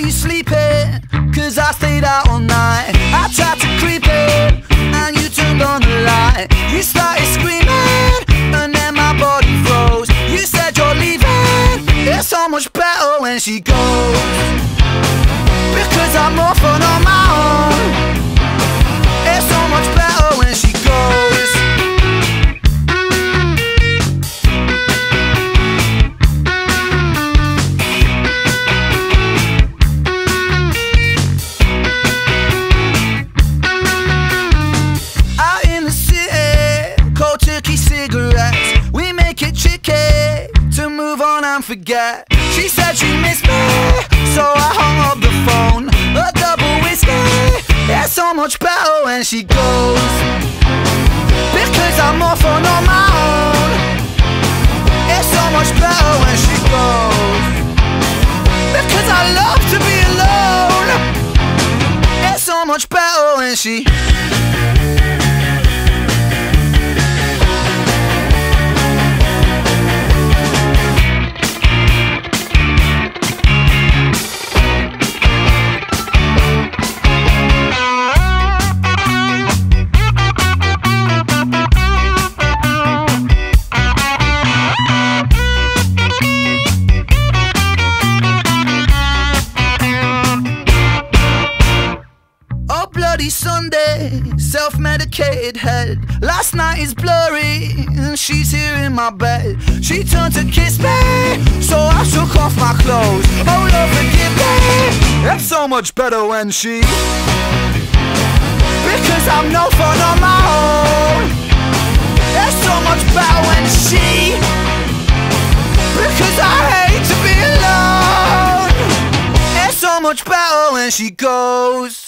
you sleeping? Cause I stayed out all night. I tried to creep in, and you turned on the light. You started screaming, and then my body froze. You said you're leaving. It's so much better when she goes, because I'm more fun on my own. It's so much better when she goes. Out in the city, cold turkey cigarettes. We make it tricky to move on and forget. She said she missed me, so I hung up the phone. A double whiskey, it's so much better when she goes, because I'm more fun on my own. It's so much better when she goes, because I love to be alone. It's so much better when she. Sunday, self-medicated head. Last night is blurry, and she's here in my bed. She turned to kiss me, so I took off my clothes. Oh Lord, forgive me. It's so much better when she, because I'm no fun on my own. It's so much better when she, because I hate to be alone. It's so much better when she goes.